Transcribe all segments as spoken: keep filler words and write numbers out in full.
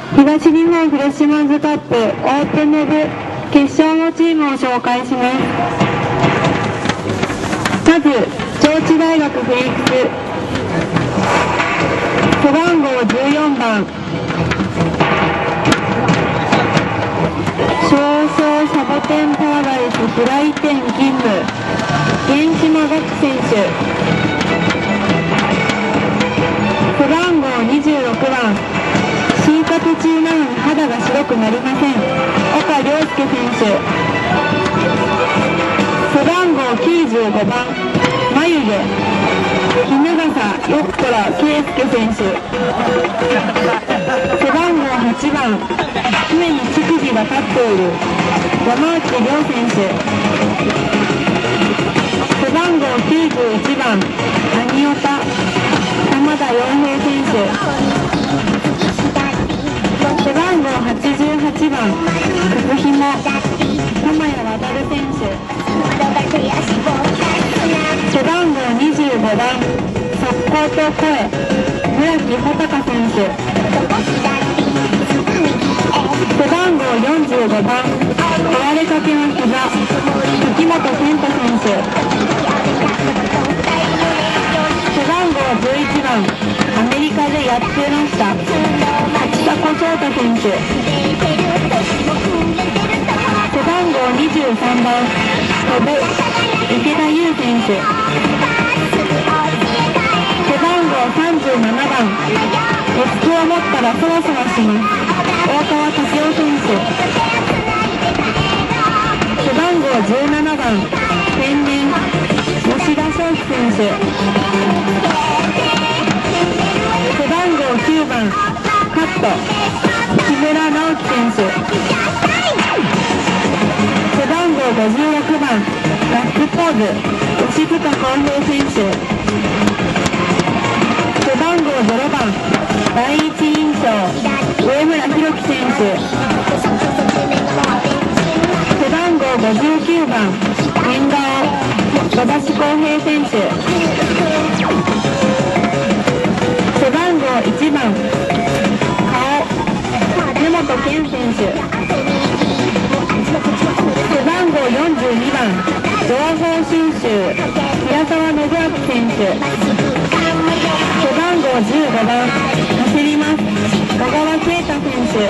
東日本フレッシュマンズカップオープンの部決勝のチームを紹介します。まず上智大学フェニックス、背番号じゅうよんばん少々サボテンパラダイスフライ店勤務源島岳選手、背番号にじゅうろくばん就活中なのに肌が白くなりません岡亮介選手、背番号きゅうじゅうごばん眉毛衣笠よっこら圭介選手、背番号はちばん常に乳首が立っている山内亮選手、背番号きゅうじゅういちばん何オタ玉田洋平選手、背番号はちじゅうはちばん靴ひも玉谷航選手、背番号にじゅうごばん速攻と声村木穂高選手、背番号よんじゅうごばん壊れかけの膝時本健太選手、背番号じゅういちばんアメリカでやってました秋田小翔太選手、背番号にじゅうさんばん飛ぶ池田優選手、背番号さんじゅうななばんデスクを持ったらそわそわします大川武雄選手、背番号じゅうななばん天然吉田翔輝選手、背番号きゅうばんカット木村直樹選手、背番号ごじゅうろくばんガッツポーズ吉塚康平選手、背番号ゼロばん第一印象上村弘樹選手、背番号ごじゅうきゅうばん変顔戸橋康平選手、背番号いちばん顔根本健選手、背番号よんじゅうにばん情報収集平沢信明選手、背番号じゅうごばん走ります小川啓太選手、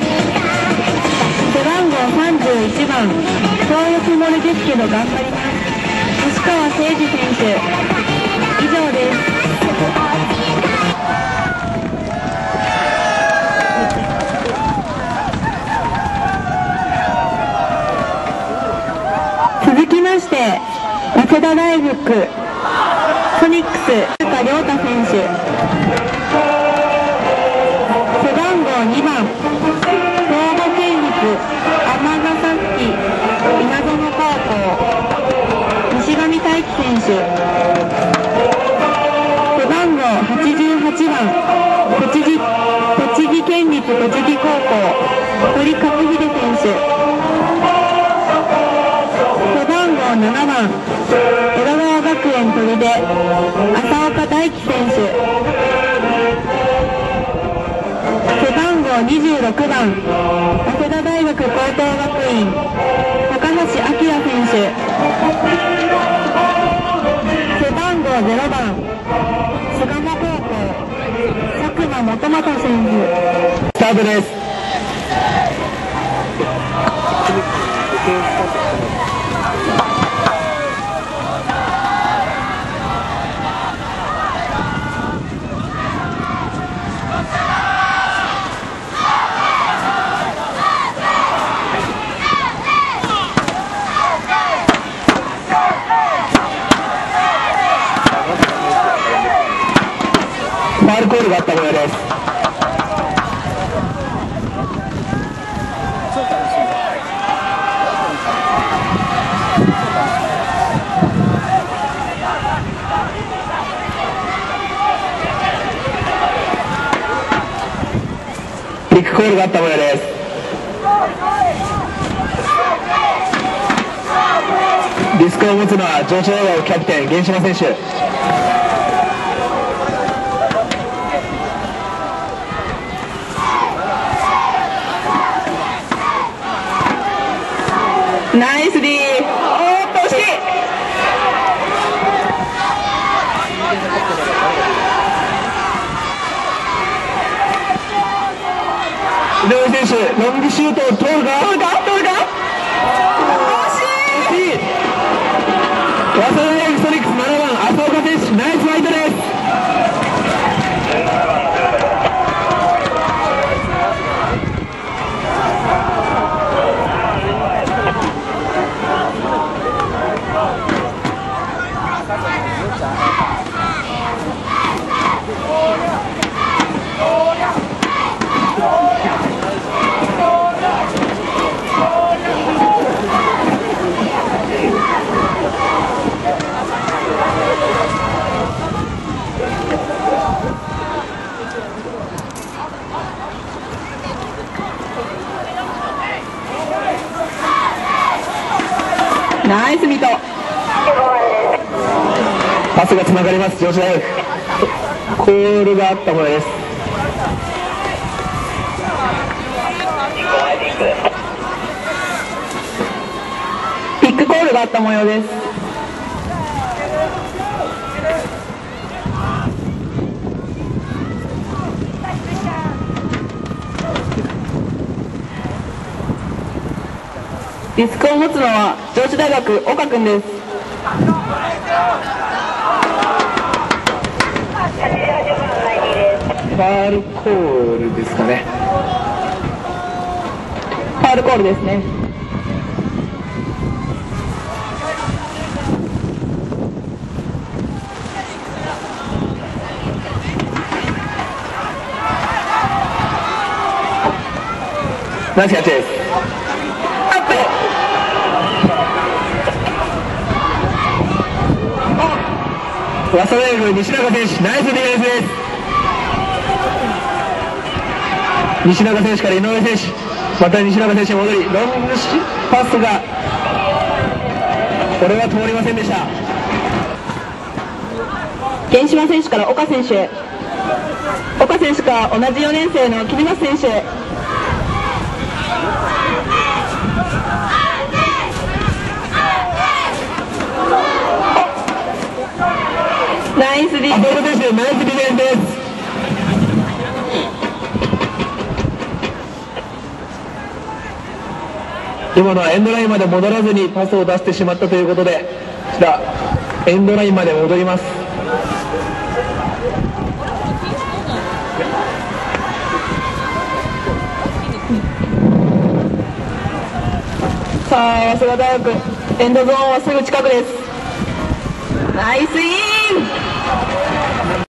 背番号さんじゅういちばんそういうつもりですけど頑張ります西川誠二選手、以上です。続きまして早稲田大学ソニックス古田亮太選手、背番号にばん兵庫県立尼崎稲園高校西上大輝選手、背番号はちじゅうはちばん栃木栃木県立栃木高校堀勝秀選手、背番号ななばん江戸川学園砦浅岡大輝選手、背番号にじゅうろくばん早稲田大学高等学院高橋明選手、背番号ゼロばん巣鴨高校佐久間元正選手、 スタートです。ファウルコールがあった模様です。キックコールがあった模様です。ディスクを持つのは上智大学キャプテン源島選手。 ナイス D。 おーっと惜しい。 井上選手、ロングシュートを通るか取るか取るか。惜しい。 早稲田大学ストリックスななばん浅岡選手、ナイスファイトです。 ナイスミート。 パスがつながります、上智大学。コールがあったものです。 ピックコールがあった模様です。ディスクを持つのは上智大学岡君です。 ファールコールですかね。 ファールコールですね。 ナイスキャッチです。早稲田大学西中選手、ナイスディフェンスです。西中選手から井上選手、また西中選手に戻り、ロングパスがこれは通りませんでした。 源島選手から岡選手へ、岡選手から同じよねん生の桐松選手へ。ナイスディフェンス。 浅岡選手、ナイスディフェンスです。今のはエンドラインまで戻らずにパスを出してしまったということで、こちらエンドラインまで戻ります。 さあ早稲田大学エンドゾーンはすぐ近くです。ナイスイン。